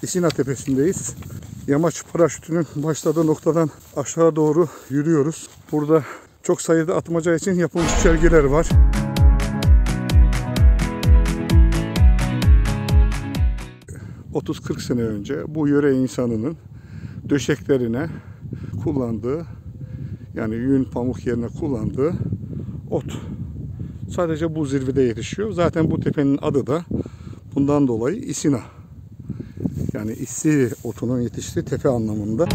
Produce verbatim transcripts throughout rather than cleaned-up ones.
İsina Tepesi'ndeyiz. Yamaç paraşütünün başladığı noktadan aşağı doğru yürüyoruz. Burada çok sayıda atmaca için yapılmış çelgeler var. otuz kırk sene önce bu yöre insanının döşeklerine kullandığı, yani yün pamuk yerine kullandığı ot. Sadece bu zirvede yetişiyor. Zaten bu tepenin adı da bundan dolayı İsina. Yani issi otunun yetiştiği tepe anlamında.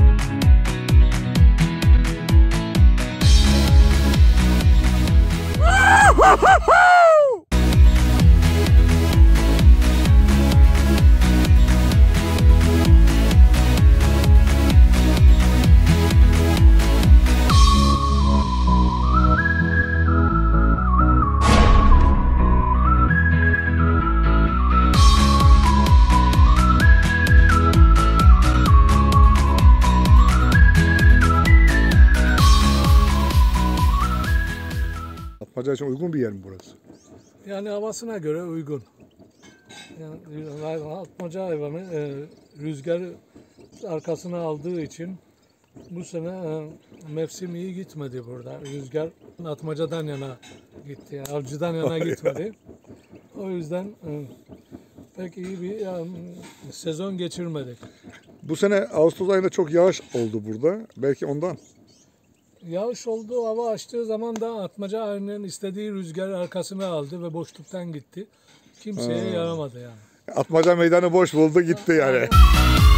Atmaca için uygun bir yer mi burası? Yani havasına göre uygun. Yani atmaca hayvanı e, rüzgar arkasına aldığı için bu sene e, mevsim iyi gitmedi burada. Rüzgar atmacadan yana gitti, yani avcıdan yana gitmedi. O yüzden e, pek iyi bir yani, sezon geçirmedik. Bu sene Ağustos ayında çok yağış oldu burada. Belki ondan. Yağış oldu, hava açtığı zaman da atmaca aynen istediği rüzgar arkasına aldı ve boşluktan gitti. Kimseye Ha. yaramadı yani. Atmaca meydanı boş buldu gitti yani.